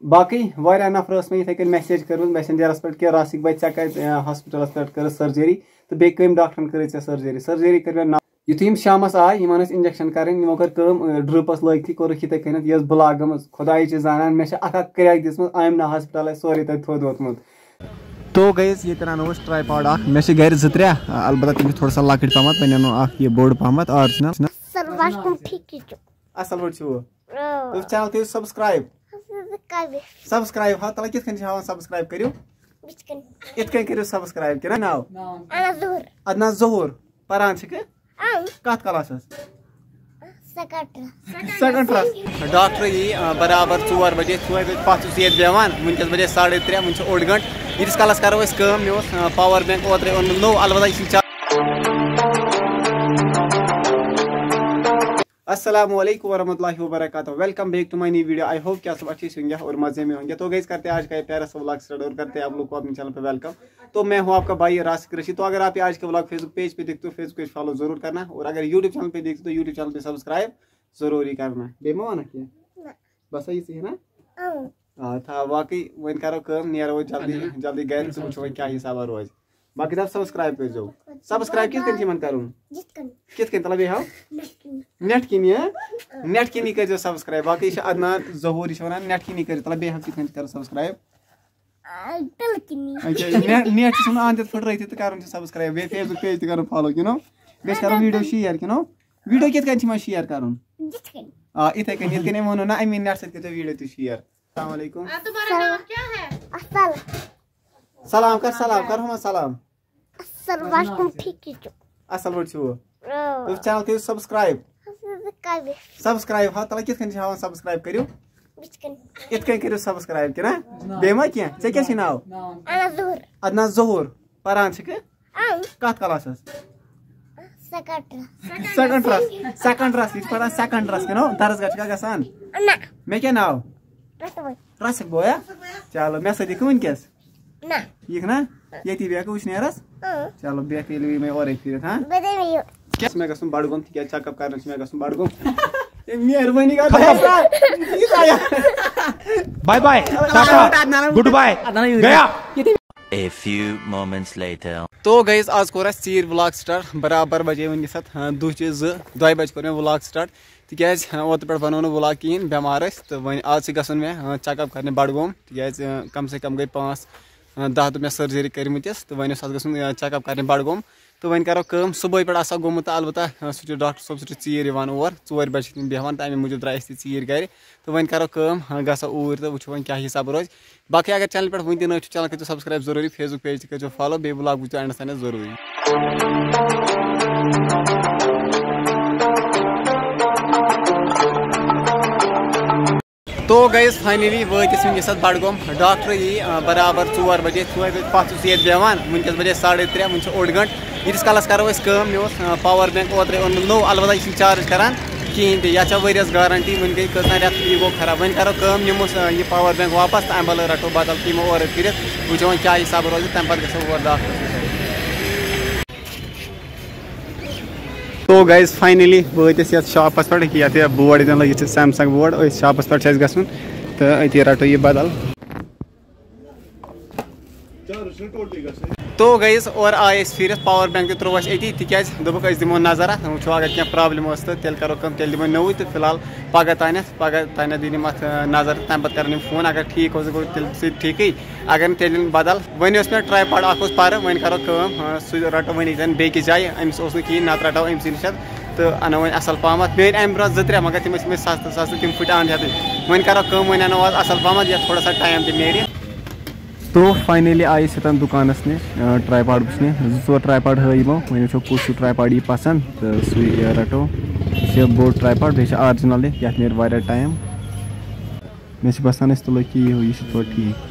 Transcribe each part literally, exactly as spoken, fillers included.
باقی واریاہ نفر ٲس مےٚ یِتھَے کٔنۍ میسیج کٔرمٕژ میسنجرس پٮ۪ٹھ کہِ راسِک بھائی ژےٚ کَتہِ ہاسپِٹلس پٮ۪ٹھ کٔرٕتھ سٔرجری تہٕ بیٚیہِ کٔمۍ ڈاکٹرن کٔرٕتھ ژےٚ سٔرجری سٔرجری کٔر مےٚ یُتھُے یِم شامس آے یِمن ٲسۍ انجکشن کَرٕنۍ یِمو کٔر کٲم ڈرٛپس لٲگتھٕے کوٚرُکھ یِتھَے کٔنٮ۪تھ یہِ ٲس بٕلاک گٔمٕژ خۄداے چھِ زانان مےٚ چھِ اکھ اکھ کرٛٮ۪ک دِژمٕژ آمنا ہاسپِٹل اَسہِ سورُے تَتہِ تھوٚد ووتمُت تو گٔیَس ییٚتٮ۪ن اَنو أسۍ ٹراے پاڈ اکھ مےٚ چھِ گرِ زٕ ترٛےٚ البتہ تِم چھِ تھوڑا سا لۄکٕٹۍ پہمتھ وۄنۍ اَنو اکھ یہِ بوٚڑ پہمتھ آرجِنل اصل پٲٹھۍ چھُو تُہۍ چینل کٔرِو سبسکرایب سبسکرایب ہا تَلہٕ کِتھ کٔنۍ چھِ ہاوان سبسکرایب کٔرِو یِتھ کٔنۍ کٔرِو سبسکرایب کیٛاہ ناو ادنان ظہوٗر پران چھِکھٕ کتھ کلاسس سیکنڈ کلاس ڈاکٹر یی برابر ژور بجے ژورِ بجہِ پتھ چھُس ییٚتہِ بیٚہوان وٕنکیٚس بجے ساڑے ترٛےٚ وٕنہِ چھُ اوٚڑ گنٹہٕ ییٖتِس کالس کرو أسۍ کٲم مےٚ اوس پاور بینک اوترے اوٚنمُت نوٚو البتہ یہِ چھُنہٕ السلام علیکم ورحمۃ اللہ وبرکاتہ ویلکم بیک ٹو مائی نئی ویڈیو آئی ہوپ کہ آپ سب اچھے سے ہوں گے اور مزے میں ہوں گے تو گائز کرتے ہیں آج کا یہ پیارا سا ولاگ اسٹارٹ اور کرتے ہیں آپ لوگ کو اپنے چینل پہ ویلکم تو میں ہوں آپ کا بھائی راسک رشید تو اگر آپ آج کا ولاگ فیس بک پیج پہ دیکھتے ہو فیس بک پیج فالو ضرور کرنا اور اگر یوٹیوب چینل پہ دیکھتے تو یوٹیوب چینل پہ سبسکرائب ضرور ہی کرنا بے مو نا کیا بس یہ نا ہاں تھا واقعی وۄنۍ کرو کٲم نیرو جلدی جلدی گھر ژٕ وٕچھو وۄنۍ کیٛاہ حسابہ روزِ باقی دپ سبسکرایب کٔرزیو سبسکرایب کِتھ کٔنۍ چھِ یِمن کرُن کِتھ کٔنۍ تَلہ بیٚیہِ ہاو نٮ۪ٹ کِنی نٮ۪ٹ کِنی کٔرزیو سبسکرایب باقی یہِ چھِ ادنان ظہوٗر یہِ چھِ وَنان نٮ۪ٹ کِنی کٔرِو تَلہ بیٚیہِ ہاو کِتھ کٔنۍ چھِ کرُن سبسکرایب نٮ۪ٹ چھِ ژھٕنُن اَنٛد پھٕٹرٲیِتھ تہٕ کرُن چھِ سبسکرایب بیٚیہِ فیس بُک پیج تہِ کرُن فالو کِنو بیٚیہِ چھِ کرُن ویٖڈیو شِیر کِنو ویٖڈیو کِتھ کٔنۍ چھِ یِوان شِیر کرُن آ یِتھَے کٔنۍ یِتھ کٔنۍ أمۍ ووٚنوُ نہ اَمی نٮ۪ٹ سۭتۍ کٔرزیو ویٖڈیو تہِ شِیر السلام علیکم سلام کر سلام کر ہُمن سلام اصل پٲٹھۍ چھِوٕ تُہۍ چینل کٔرِو سبسکرایب سبسکرایب ہا تَلہ کِتھ کٔنۍ چھِ ہاوان سبسکرایب کٔرِو یِتھ کٔنۍ کٔرِو سبسکرایب کہِ نہ بیٚیہِ ما کینٛہہ ژےٚ کیٛاہ چھُے ناو ادنان ظہوٗر پران چھِکھٕ کتھ کلاسس سیکنڈ کلاس سیکنڈرس یہِ چھِ پران سیکنڈرس کِنو درسگاہ چھُکھا گژھان مےٚ کیٛاہ ناو راسِک بویا چلو مےٚ سۭتۍ یِکھٕ وٕنکیٚس یِکھ نا ییٚتی بیٚہکھٕ وٕشنیرس چلو بیٚہکھ ییٚلہِ مےٚ اورَے پھِرِتھ ہاں کیٛاہ چھُ مےٚ گژھُن بڈگوم تِکیٛازِ چیک اپ کرنہِ چھُ مےٚ گژھُن بڈگوم مہربٲنی bye bye goodbye A few moments later. تو گٔیَس آز کوٚر اَسہِ ژیٖرۍ ولاگ سٹاٹ برابر بجے وٕنکیٚس اتھ دُہچہِ زٕ دۄیہِ بجہِ کوٚر مےٚ ولاگ سٹاٹ تِکیٛازِ اوترٕ پٮ۪ٹھ بنوو نہٕ ولاگ کِہیٖنۍ بٮ۪مار ٲسۍ تہٕ وۄنۍ آز چھِ گژھُن مےٚ چیک اپ کرنہِ بڈگوم تِکیٛازِ کم سے کم گٔے پانٛژھ دہ دۄہ مےٚ سٔرجری کٔرمٕتِس تہٕ وۄنۍ اوس اَتھ گژھُن چیک اپ کرنہِ بڈگوم تہٕ وۄنۍ کرو کٲم صبحٲے پٮ۪ٹھ آسہٕ ہا گوٚمُت تہٕ البتہ سُہ چھُ ڈاکٹر صٲب سُہ چھُ ژیٖرۍ یِوان اور ژورِ بجہِ چھِ تِم بیٚہوان تہٕ اَمہِ موٗجوٗب درٛاے أسۍ تہِ ژیٖرۍ گرِ تہٕ وۄنۍ کرو کٲم گژھو اوٗرۍ تہٕ وٕچھو وۄنۍ کیٛاہ حساب روزِ باقٕے اگر چینل پٮ۪ٹھ وٕنہِ تہِ نٔے چھُ چینل کٔرِو سبسکرایب ضروٗری فیس بُک پیج تہِ کٔرزیو فالو بیٚیہِ ولاگ وٕچھزیو اینڈس تانٮ۪تھ ضروٗری تو گٔیَس فاینلی وٲتۍ أسۍ وٕنکیٚس اتھ بڈگوم ڈاکٹر یی برابر ژور بجے ژورِ بجہِ پتھ چھُس ییٚتہِ بیٚہوان وٕنکیٚس بجے ساڑے ترٛےٚ وٕنہِ چھُ اوٚڑ گنٹہٕ ییٖتِس کالس کرو أسۍ کٲم مےٚ اوس پاور بینک اوترے اوٚنمُت نوٚو البتہ یہِ چھُنہٕ چارٕج کران کِہیٖنۍ تہِ یتھ چھےٚ ؤریَس گارنٹی وٕنہِ گٔے کٔژتام رٮ۪تھ یہِ گوٚو خراب وۄنۍ کرو کٲم نِموس یہِ پاور بینک واپس تہٕ اَمہِ بدلہٕ رٹو بدل تہِ یِمو اورٕ پھِرِتھ وٕچھو وۄنۍ کیٛاہ حساب روزِ تَمہِ پتہٕ گژھو اور ڈاکٹرس تو گایز فاینلی وٲتۍ أسۍ یتھ شاپس پٮ۪ٹھ یتھ یہِ بورڈ ییٚتٮ۪ن لٲگِتھ چھِ سیمسنگ بورڈ أتھۍ شاپس پٮ۪ٹھ چھُ اَسہِ گژھُن تہٕ أتی رٹو یہِ بدل تو گٔیَس اورٕ آے أسۍ پھِرِتھ پاور بینک تہِ ترٛوو اَسہِ أتی تِکیٛازِ دوٚپُکھ أسۍ دِمو نظر اَتھ وٕچھو اگر کینٛہہ پرٛابلِم ٲس تہٕ تیٚلہِ کرو کٲم تیٚلہِ دِمو نوٚوُے تہٕ فِلحال پگہہ تانٮ۪تھ پگہہ تانٮ۪تھ دِنۍ یِم اَتھ نظر تَمہِ پتہٕ کرن یِم فون اگر ٹھیٖک اوس گوٚو تیٚلہِ سُہ تہِ ٹھیٖکٕے اگر نہٕ تیٚلہِ بدل وۄنۍ اوس مےٚ ٹراے پاڈ اکھ اوس پرٕ وۄنۍ کرو کٲم سُہ رٹو وۄنۍ ییٚتٮ۪ن بیٚکِس جایہِ أمِس اوس نہٕ کِہیٖنۍ نتہٕ رٹو أمۍ سٕے نِش تہٕ انو وۄنۍ اصل پہمتھ بیٚیہِ اَمہِ برونٛہہ زٕ ترٛےٚ مگر تِم ٲسۍ مےٚ سستہٕ سستہٕ تِم پھٕٹۍ اَنٛد ہٮ۪تھٕے وۄنۍ کرو کٲم وۄنۍ انو آز اصل پہمتھ یتھ تھوڑا سا ٹایم تہِ نیرِ تو فاینلی آیہِ أسۍ یوٚتن دُکانس نِش ٹراے پاڈ وٕچھنہِ زٕ ژور ٹراے پاڈ ہٲے یِمو وۄنۍ وٕچھو کُس ہیوٗ ٹراے پاڈ یی پسنٛد تہٕ سُے رٹو یہِ چھِ بوٚڑ ٹراے پاڈ بیٚیہِ چھِ آرجنل یہِ یتھ نیرِ واریاہ ٹایم مےٚ چھِ باسان أسۍ تُلو یہِ یہِ چھُ توتہِ ٹھیٖک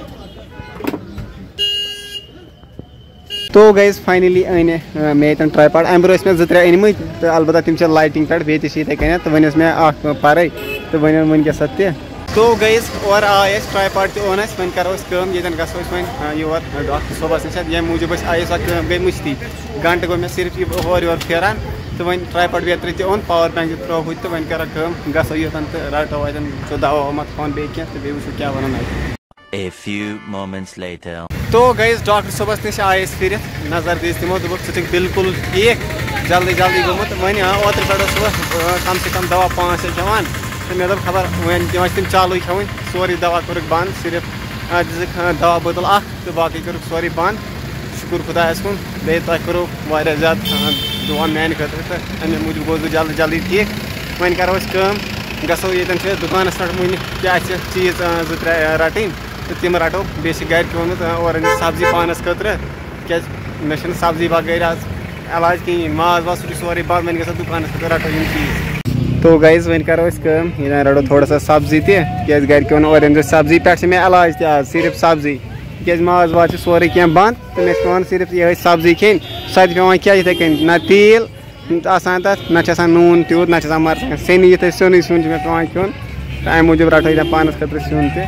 تو گٔیَس فاینلی أنۍ مےٚ ییٚتٮ۪ن ٹراے پاڈ اَمہِ برونٛہہ ٲسۍ مےٚ زٕ ترٛےٚ أنۍمٕتۍ تہٕ البتہ تِم چھِ لایٹِنٛگ پٮ۪ٹھ بیٚیہِ تہِ چھِ یِتھَے کٔنٮ۪تھ تہٕ وۄنۍ ٲس مےٚ اکھ پرے تہٕ وۄنۍ اوٚن وٕنکیٚس اتھ تہِ تو گٔیَس اورٕ آے أسۍ ٹراے پاڈ تہِ اوٚن اَسہِ وۄنۍ کرو أسۍ کٲم ییٚتٮ۪ن گژھو أسۍ وۄنۍ یور ڈاکٹر صٲبس نِش ییٚمہِ موٗجوٗب أسۍ آیہِ سۄ کٲم گٔے مٔشتٕے گنٹہٕ گوٚو مےٚ صرف یہِ ہورٕ یورٕ پھیران تو وۄنۍ ٹرٛاے بیترِ تہِ اوٚن پاور بینک تہِ ترٛوو ہُتہِ تہٕ وۄنۍ کرو کٲم گژھو یوٚتن تہٕ رٹو اَتٮ۪ن وٕچھو دوا ووا تھاوان بیٚیہِ کینٛہہ تہٕ بیٚیہِ وٕچھو کیٛاہ وَنان اَتہِ. A few moments later. تو گٔیَس ڈاکٹر صٲبَس نِش آیہِ أسۍ پھِرِتھ نظر دِژ تِمو دوٚپُکھ ژٕ چھُکھ بالکل ٹھیٖک جلدی جلدی گوٚمُت وۄنۍ اوترٕ پٮ۪ٹھ اوسُس بہٕ کم سے کم دوا پانٛژھ شےٚ کھٮ۪وان تہٕ مےٚ دوٚپ خبر وۄنۍ وۄنۍ چھِ تِم چالوٗے کھٮ۪وٕنۍ سورُے دوا کوٚرُکھ بنٛد صرف دِژٕکھ دوا بٲتل اکھ تہٕ باقٕے کوٚرُکھ سورُے بنٛد شُکُر خۄدایَس کُن بیٚیہِ تۄہہِ کوٚروٕ واریاہ زیادٕ دُعا میٛانہِ خٲطرٕ تہٕ اَمہِ موٗجوٗب گوٚوُس بہٕ جلدی جلدی ٹھیٖک. وۄنۍ کَرو أسۍ کٲم گژھو ییٚتٮ۪ن چھِ دُکانَس پٮ۪ٹھ وٕنہِ کیٛاہ چھِ چیٖز زٕ ترٛےٚ رَٹٕنۍ تہٕ تِم رَٹو بیٚیہِ چھِ گَرِ پیوٚمُت اورٕ أنِتھ سبزی پانَس خٲطرٕ تِکیٛازِ مےٚ چھِنہٕ سبزی بغٲر آز علاج کِہیٖنۍ ماز واز سُہ چھُ سورُے بنٛد وۄنۍ گژھو دُکانَس پٮ۪ٹھ رَٹو یِم چیٖز. تو گایز وۄنۍ کَرو أسۍ کٲم ییٚتٮ۪ن رَٹو تھوڑا سا سبزی تہِ تِکیٛازِ گَرِکیو ووٚن اورٕ أنۍزیو سبزی پٮ۪ٹھ چھِ مےٚ علاج تہِ آز صرف سبزی تِکیٛازِ ماز واز چھِ سورُے کینٛہہ بنٛد تہٕ مےٚ چھِ پٮ۪وان صرف یِہوٚے سبزی کھیٚنۍ سۄ تہِ پٮ۪وان کیٛاہ یِتھَے کٔنۍ نہ تیٖل آسان تَتھ نہ چھِ آسان نوٗن تیوٗت نہ چھِ آسان مرژٕوانٛگن سیٚنی یِتھَے سیُنٕے سیُن چھُ مےٚ پٮ۪وان کھیوٚن تہٕ اَمہِ موٗجوٗب رَٹو ییٚتٮ۪ن پانَس خٲطرٕ سیُن تہِ.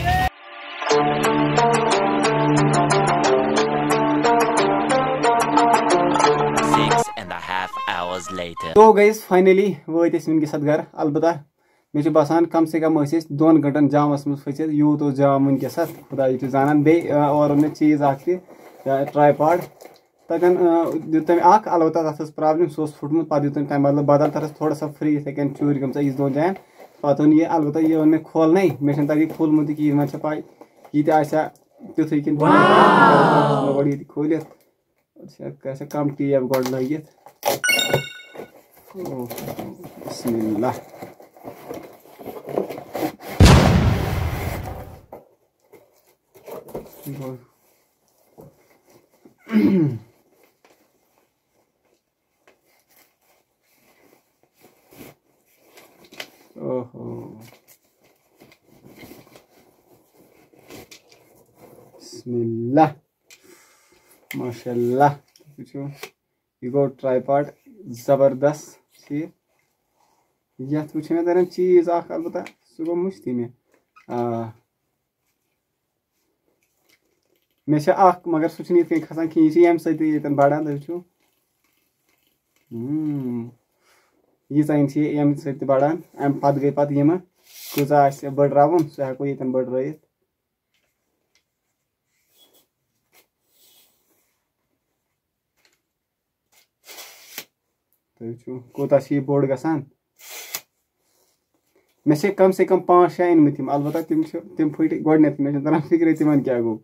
تو گٔیَس فاینٔلی وٲتۍ أسۍ وٕنکٮ۪س اَتھ گرٕ البتہ مےٚ چھُ باسان کم سے کم ٲسۍ أسۍ دۄن گنٹن جامس منٛز پھٔسِتھ یوٗت اوس جام وٕنکٮ۪س اَتھ خۄداے چھُ زانان بیٚیہِ اورٕ اوٚن مےٚ چیٖز اکھ تہِ ٹراے پاڈ تَتٮ۪ن دیُت تٔمۍ اکھ البتہ تَتھ ٲس پرابلِم سُہ اوس پھُٹمُت پَتہٕ دیُت تٔمۍ تَمہِ بدلہٕ بدل تَتھ ٲس تھوڑا سا فرٛی یِتھَے کٔنۍ چوٗرِ گٔمژٕ أکِس دۄن جاین پَتہٕ اوٚن یہِ البتہ یہِ اوٚن مےٚ کھولنَے مےٚ چھُنہٕ تَتہِ یہِ کھوٗلمُت تہِ کِہیٖنۍ وۄنۍ چھےٚ پاے یہِ تہِ آسہِ ہا تیُتھُے کِنہٕ گۄڈٕ یہِ تہِ کھوٗلِتھ گژھِ ہا کَم ٹیب گۄڈٕ لٲگِتھ. بسم اللہ اوہو بسم اللہ ماشاء اللہ وٕچھو یہِ گوٚو ٹراے پاڈ زبردست ٹھیٖک یَتھ وٕچھ مےٚ تَران چیٖز اکھ البتہ سُہ گوٚو مٔشتٕے مےٚ آ مےٚ چھِ اکھ مگر سُہ چھُنہٕ یِتھ کٔنۍ کھسان کِہیٖنۍ یہِ چھِ ییٚمہِ سۭتۍ تہِ ییٚتٮ۪ن بَڑان تُہۍ وٕچھِو ییٖژاہ چھِ یہِ ییٚمہِ سۭتۍ تہِ بَڑان اَمہِ پَتہٕ گٔے پَتہٕ یِمہٕ کۭژاہ آسہِ بٔڑراوُن سُہ ہٮ۪کو ییٚتٮ۪ن بٔڑرٲیِتھ. تُہۍ وٕچھِو کوٗتاہ چھِ یہِ بوٚڑ گژھان مےٚ چھِ کم سے کم پانٛژھ شےٚ أنۍمٕتۍ یِم البتہ تِم چھِ تِم پھٕٹۍ گۄڈٕنٮ۪تھٕے مےٚ چھُنہٕ تران فِکرے تِمن کیٛاہ گوٚو.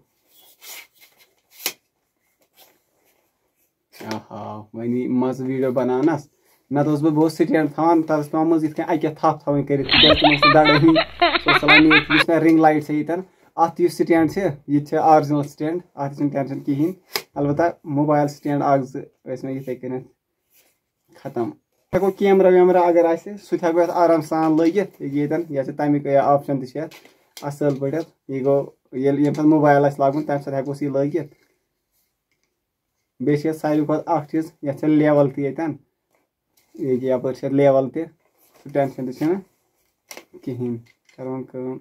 آہا وۄنۍ یی مَزٕ ویٖڈیو بَناونَس نَتہٕ اوسُس بہٕ بہٕ اوسُس سِٹینٛڈ تھاوان تَتھ ٲس پیٚوان منٛزٕ یِتھ کٔنۍ اَکہِ تھپھ تھاوٕنۍ کٔرِتھ تِکیٛازِ تِم ٲسۍ دَڑٲنی سُہ اوس ژَلان نیٖرِتھ یُس مےٚ رِنٛگ لایٹ چھِ ییٚتٮ۪ن اَتھ یُس سِٹینٛڈ چھِ یہِ تہِ چھِ آرجِنَل سِٹینٛڈ اَتھ چھُنہٕ ٹٮ۪نشَن کِہیٖنۍ البتہ موبایِل سِٹینٛڈ اَکھ زٕ ٲسۍ مےٚ یِتھَے کٔنٮ۪تھ ختم. ہٮ۪کو کیمرا ویمرا اگر آسہِ سُہ تہِ ہٮ۪کو یَتھ آرام سان لٲگِتھ ییٚتٮ۪ن یہِ چھِ تَمیُک آپشَن تہِ چھِ یَتھ اَصٕل پٲٹھۍ یہِ گوٚو ییٚلہِ ییٚمہِ ساتہٕ موبایِل آسہِ لاگُن تَمہِ ساتہٕ ہٮ۪کوس یہِ لٲگِتھ. بیٚیہِ چھِ یَتھ ساروی کھۄتہٕ اَکھ چیٖز یَتھ چھِ لیوَل تہِ ییٚتٮ۪ن ییٚکیٛاہ یَپٲرۍ چھِ لیوَل تہِ سُہ ٹٮ۪نشَن تہِ چھِنہٕ کِہیٖنۍ کَرون کٲم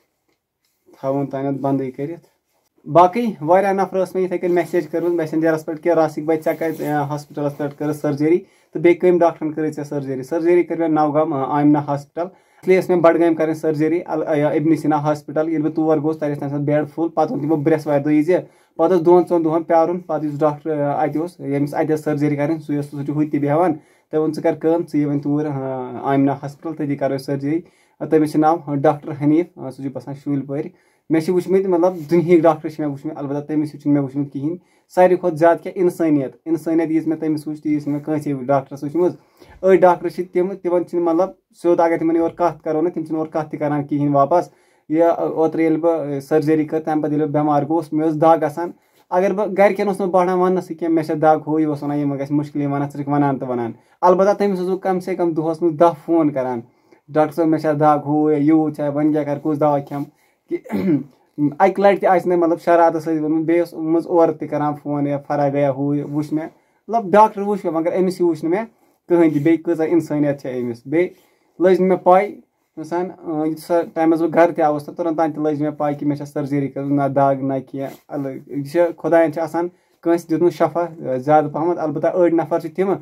تھاوُن تانٮ۪تھ بنٛدٕے کٔرِتھ. باقٕے واریاہ نفر ٲس مےٚ یِتھَے کٔنۍ میسیج کٔرمٕژ میسنجَرَس پٮ۪ٹھ کہِ راسِک بھاے ژےٚ کَتہِ ہاسپِٹَلَس پٮ۪ٹھ کٔرٕتھ سٔرجٔری تہٕ بیٚیہِ کٔمۍ ڈاکٹرَن کٔرٕے ژےٚ سٔرجٔری سٔرجٔری کٔر مےٚ نَوگام آمِنا ہاسپِٹَل اِسلیے ٲس مےٚ بڈگامہِ کَرٕنۍ سٔرجٔری اِبنِ سیٖنا ہاسپِٹَل ییٚلہِ بہٕ تور گوٚوُس تَتہِ ٲسۍ تَمہِ ساتہٕ بیڈ فُل پَتہٕ ووٚن تِمو برٛٮ۪سوارِ دۄہ یی زِ پَتہٕ اوس دۄن ژۄن دۄہَن پیارُن پَتہٕ یُس ڈاکٹر اَتہِ اوس ییٚمِس اَتہِ ٲس سٔرجٔری کَرٕنۍ سُے اوس سُہ چھُ ہُتہِ تہِ بیٚہوان تٔمۍ ووٚن ژٕ کَر کٲم ژٕ یہِ وۄنۍ توٗرۍ آمِنا ہاسپِٹَل تٔتی کَرو أسۍ سٔرجٔری تٔمِس چھُ ناو ڈاکٹر حنیٖف سُہ چھُ باسان شوٗلۍ پورِ مےٚ چھِ وٕچھمٕتۍ مطلب دُنہِکۍ ڈاکٹر چھِ مےٚ وٕچھمٕتۍ البتہ تٔمِس ہیوٗ چھُنہٕ مےٚ وٕچھمُت کِہیٖنۍ ساروی کھۄتہٕ زیادٕ کینٛہہ اِنسٲنیت اِنسٲنیت ییٖژ مےٚ تٔمِس وٕچھ تیٖژ نہٕ مےٚ کٲنٛسے ڈاکٹرَس وٕچھمٕژ. أڑۍ ڈاکٹر چھِ تِم تِمن چھِنہٕ مطلب سیوٚد اگر تِمن یورٕ کَتھ کَرو نہٕ تِم چھِنہٕ اورٕ کَتھ تہِ کَران کِہیٖنۍ واپَس. یہِ اوترٕ ییٚلہِ بہٕ سٔرجٔری کٔر تَمہِ پَتہٕ ییٚلہِ بہٕ بٮ۪مار گوٚوُس مےٚ ٲس دَگ آسان اگر بہٕ گرِکٮ۪ن اوس نہٕ باسان وَننَسٕے کینٛہہ مےٚ چھےٚ دَگ ہُہ یہِ اوس وَنان یہِ مہ گژھِ مُشکِلٕے وَنان ژٕ چھُکھ وَنان تہٕ وَنان البتہ تٔمِس اوسُس بہٕ کَم سے کَم دۄہَس منٛز دَہ فون کَران ڈاکٹر صٲب مےٚ چھےٚ دَگ ہُہ یوٗت چھےٚ وۄنۍ کیٛاہ کَرٕ کُس دَوا کھٮ۪مہٕ کہِ اَکہِ لَٹہِ تہِ آسہِ نہٕ مطلب شرارتہٕ سۭتۍ ووٚنمُت بیٚیہِ اوس منٛزٕ اورٕ تہِ کَران فون یا فرق گٔیا ہُہ یہِ وٕچھ مےٚ مطلب ڈاکٹر وٕچھ مےٚ مگر أمِس ہیوٗ وٕچھ نہٕ مےٚ کٕہٕنۍ تہِ بیٚیہِ کۭژاہ اِنسٲنیت چھےٚ أمِس بیٚیہِ لٔج نہٕ مےٚ پَے اِنسان ییٖژاہ ٹایمَس بہٕ گرٕ تہِ آوُس تہٕ تُرنت تام تہِ لٔج مےٚ پَے کہِ مےٚ چھےٚ سٔرجٔری کٔرمٕژ نہ دَگ نہ کینٛہہ یہِ چھِ خۄدایَن چھِ آسان کٲنٛسہِ دیُتمُت شفا زیادٕ پَہمَتھ البتہ أڑۍ نفر چھِ تِمہٕ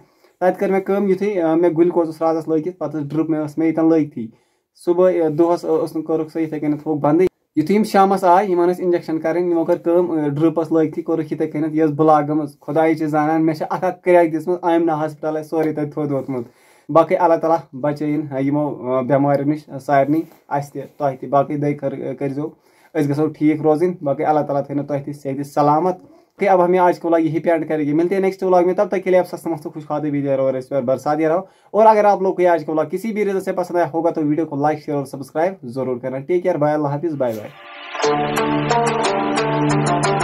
تَتہِ کٔر مےٚ کٲم یُتھُے مےٚ گُلکوز اوس راتَس لٲگِتھ پَتہٕ ٲس ڈرٛپ مےٚ ٲس مےٚ ییٚتٮ۪ن لٲگتھٕے صُبحٲے دۄہَس اوس نہٕ کوٚرُکھ سۄ یِتھَے کٔنٮ۪تھ تھوٚوُکھ بنٛدٕے یُتھُے یِم شامَس آے یِمن ٲسۍ اِنجَکشَن کَرٕنۍ یِمو کٔر کٲم ڈرٛپ ٲس لٲگتھٕے کوٚرُکھ یِتھَے کٔنٮ۪تھ یہِ ٲس بٕلاک گٔمٕژ خۄداے چھِ زانان مےٚ چھِ اکھ اکھ کرٛٮ۪کھ دِژمٕژ آمِنا ہاسپِٹل آسہِ سورُے تَتہِ تھوٚد ووتمُت باقٕے اللہ تعالیٰ بچٲیِن یِمو بٮ۪ماریو نِش سارنٕے اَسہِ تہِ تۄہہِ تہِ باقٕے دعے کٔرۍزیو أسۍ گژھو ٹھیٖک روزٕنۍ باقٕے اللہ تعالیٰ تھٲینو تۄہہِ تہِ صحت سلامت کہ اب ہمیں آج کا व्लॉग यही पे एंड करेंगे मिलते हैं नेक्स्ट व्लॉग में तब तक के लिए आप सब समस्त खुश खाते भी रहो और इस पर बरसात रहो और अगर आप लोग को आज का व्लॉग किसी भी रीजन से पसंद आया होगा तो वीडियो को लाइक शेयर और सब्सक्राइब जरूर करना टेक केयर बाय अल्लाह हाफिज बाय बाय